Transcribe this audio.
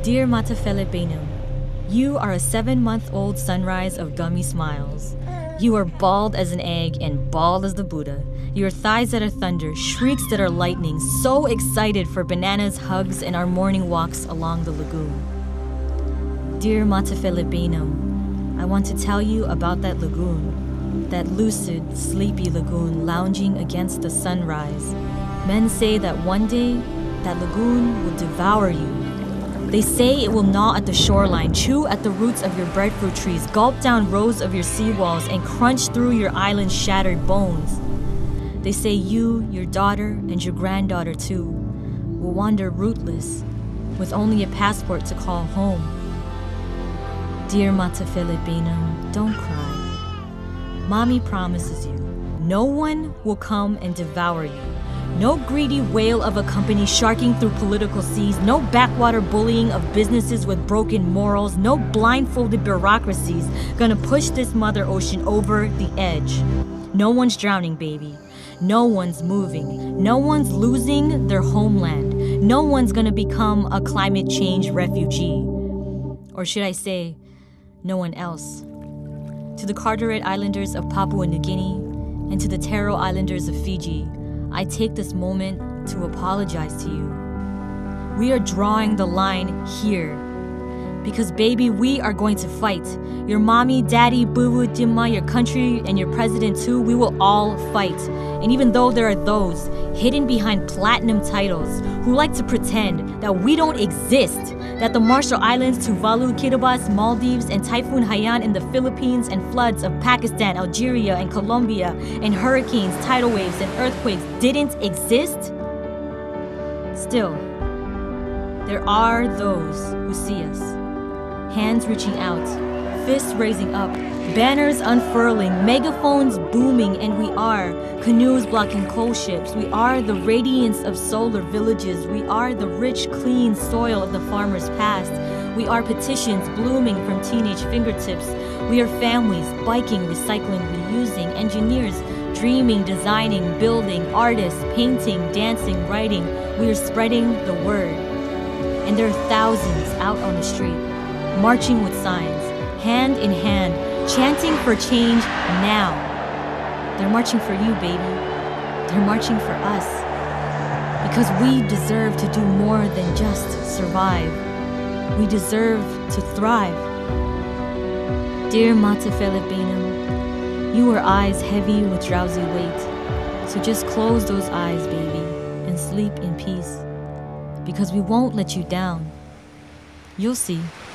Dear Matafele Benum, you are a 7-month-old sunrise of gummy smiles. You are bald as an egg and bald as the Buddha. Your thighs that are thunder, shrieks that are lightning, so excited for bananas, hugs, and our morning walks along the lagoon. Dear Matafele Benum, I want to tell you about that lagoon, that lucid, sleepy lagoon lounging against the sunrise. Men say that one day, that lagoon will devour you. They say it will gnaw at the shoreline, chew at the roots of your breadfruit trees, gulp down rows of your seawalls, and crunch through your island's shattered bones. They say you, your daughter, and your granddaughter too, will wander rootless, with only a passport to call home. Dear Matafele Benum, don't cry. Mommy promises you, no one will come and devour you. No greedy whale of a company sharking through political seas, no backwater bullying of businesses with broken morals, no blindfolded bureaucracies gonna push this mother ocean over the edge. No one's drowning, baby. No one's moving. No one's losing their homeland. No one's gonna become a climate change refugee. Or should I say, no one else. To the Carteret Islanders of Papua New Guinea and to the Taro Islanders of Fiji, I take this moment to apologize to you. We are drawing the line here. Because baby, we are going to fight. Your mommy, daddy, boo-boo, dimma, your country, and your president too, we will all fight. And even though there are those hidden behind platinum titles who like to pretend that we don't exist, that the Marshall Islands, Tuvalu, Kiribati, Maldives, and Typhoon Haiyan in the Philippines, and floods of Pakistan, Algeria, and Colombia, and hurricanes, tidal waves, and earthquakes didn't exist, still, there are those who see us. Hands reaching out, fists raising up, banners unfurling, megaphones booming, and we are canoes blocking coal ships. We are the radiance of solar villages. We are the rich, clean soil of the farmer's past. We are petitions blooming from teenage fingertips. We are families biking, recycling, reusing, engineers dreaming, designing, building, artists painting, dancing, writing. We are spreading the word. And there are thousands out on the street, marching with signs, hand in hand, chanting for change now. They're marching for you, baby. They're marching for us. Because we deserve to do more than just survive. We deserve to thrive. Dear Matafele Benum, you are eyes heavy with drowsy weight. So just close those eyes, baby, and sleep in peace. Because we won't let you down. You'll see.